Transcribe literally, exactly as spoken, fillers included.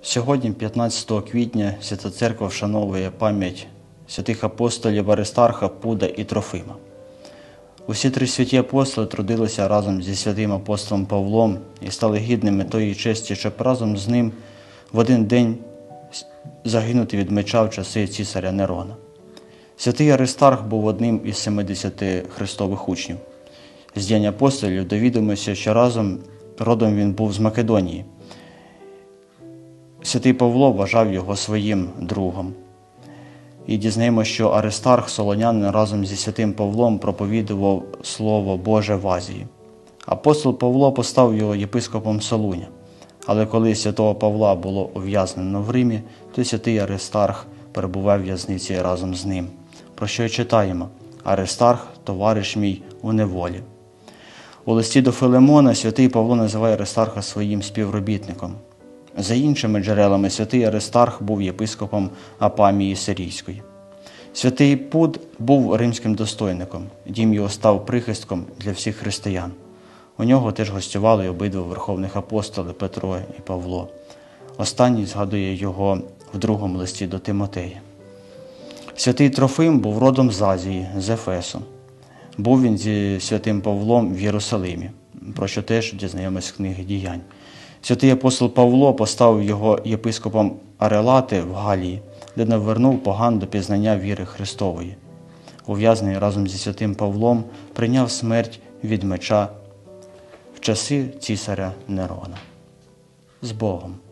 Сьогодні, п'ятнадцятого квітня, Свята Церква вшановує пам'ять святих апостолів Аристарха, Пуда і Трофима. Усі три святі апостоли трудилися разом зі святим апостолом Павлом і стали гідними тої честі, щоб разом з ним в один день загинути від меча в часи цісаря Нерона. Святий Аристарх був одним із семидесяти Христових учнів. З діянь апостолів довідомося, що разом родом він був з Македонії. Святий Павло вважав його своїм другом. І дізнаємося, що Аристарх Солонянин разом зі святим Павлом проповідував Слово Боже в Азії. Апостол Павло поставив його єпископом Солуня. Але коли святого Павла було ув'язнено в Римі, то святий Аристарх перебував в в'язниці разом з ним. Про що й читаємо: «Аристарх – товариш мій у неволі». У листі до Филимона святий Павло називає Аристарха своїм співробітником. За іншими джерелами, святий Аристарх був єпископом Апамії Сирійської. Святий Пуд був римським достойником, дім його став прихистком для всіх християн. У нього теж гостювали обидва верховних апостоли Петро і Павло. Останній згадує його в другому листі до Тимотея. Святий Трофим був родом з Азії, з Ефесу. Був він зі святим Павлом в Єрусалимі, про що теж дізнаємось з книги «Діянь». Святий апостол Павло поставив його єпископом Арелати в Галії, де навернув поган до пізнання віри Христової. Ув'язнений разом зі святим Павлом прийняв смерть від меча в часи цісаря Нерона. З Богом!